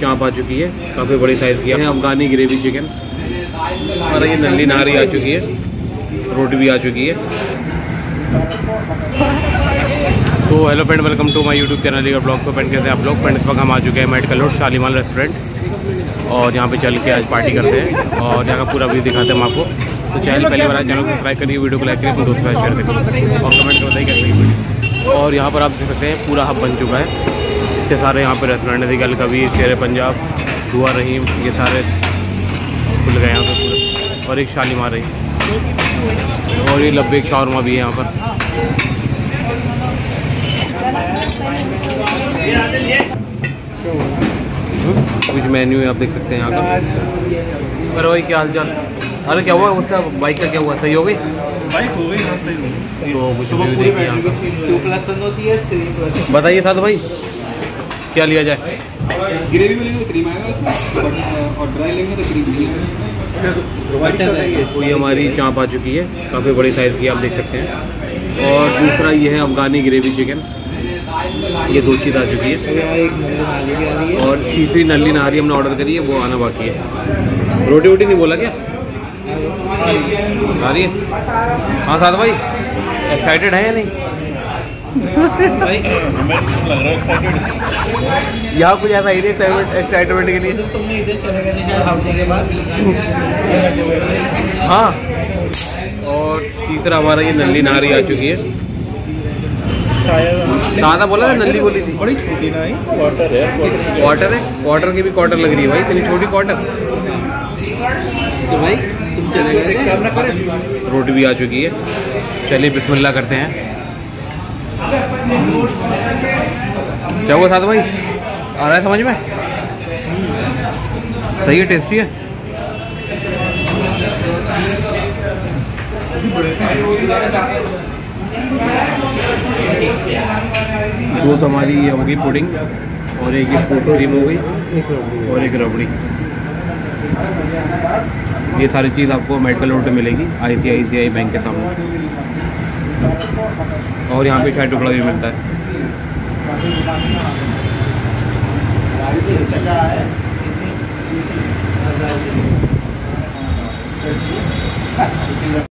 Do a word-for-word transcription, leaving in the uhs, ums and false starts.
चाँप आ चुकी है, काफ़ी बड़ी साइज़ की है। अफगानी ग्रेवी चिकन और ये नली नारी आ चुकी है, रोटी भी आ चुकी है। तो hello friend, welcome to my YouTube channel लीगर ब्लॉग। को फ्रेंड कैसे आप लोग? फ्रेंड इस वक्त हम आ चुके हैं मेडिकल रोड शालीमार रेस्टोरेंट और यहाँ पे चल के आज पार्टी करते हैं और यहाँ का पूरा व्यू दिखाते हैं हम आपको। तो चैनल पहले बार चैनल को सब्सक्राइब करिए, वीडियो को लाइक करिए, अपने दोस्तों के साथ शेयर करिए और कमेंट में बताइए कैसे वीडियो। और यहाँ पर आप देख सकते हैं पूरा हब बन चुका है। इतने सारे यहाँ पर रेस्टोरेंट है, गल कबीर, शेर पंजाब, दुआ रहीम, ये सारे खुल गए यहाँ पर पूरे। और एक शालीमार रही और ये लब्बेक शावरमा भी है यहाँ पर। कुछ मेन्यू है आप देख सकते हैं यहाँ का। अरे भाई क्या हाल चाल? अरे क्या हुआ उसका बाइक का, क्या हुआ? सही हो गई बाइक? हो गई हाँ, सही हो गई। तो कुछ व्यू देखिए यहाँ का। बताइए साथ भाई क्या लिया जाए? ग्रेवी में लेंगे तो क्रीम आएगा उसमें, और ड्राई लेंगे तो क्रीम नहीं। तो ये हमारी चाँप आ चुकी है, काफ़ी बड़ी साइज़ की आप देख सकते हैं। और दूसरा ये है अफगानी ग्रेवी चिकन, ये दो चीज़ आ चुकी है। और तीसरी नली नारी हमने ऑर्डर करी है, वो आना बाकी है। रोटी वोटी नहीं बोला क्या? आ रही है? हाँ साथ भाई एक्साइटेड है या नहीं? यहाँ कुछ ऐसा ही नहीं एक्साइटमेंट के लिए। हाँ, और तीसरा हमारा ये नली नारी आ चुकी है। दादा बोला था, नली बोली थी। बड़ी छोटी ना ही क्वार्टर है। क्वार्टर है, क्वार्टर की भी क्वार्टर लग रही है भाई, इतनी छोटी क्वार्टर। तो भाई तुम चले गए, रोटी भी आ चुकी है। चलिए बिस्मिल्लाह करते हैं। क्या हुआ साथ भाई, आ रहा है समझ में? सही है, टेस्टी है। दो तो हमारी ये होगी पुडिंग और एक ये फ्रूट क्रीम हो गई और एक रबड़ी। ये सारी चीज़ आपको मेडिकल रोड पे मिलेगी, आई सी आई सी आई बैंक के सामने। और यहाँ पे चाय टुकड़ा भी मिलता है।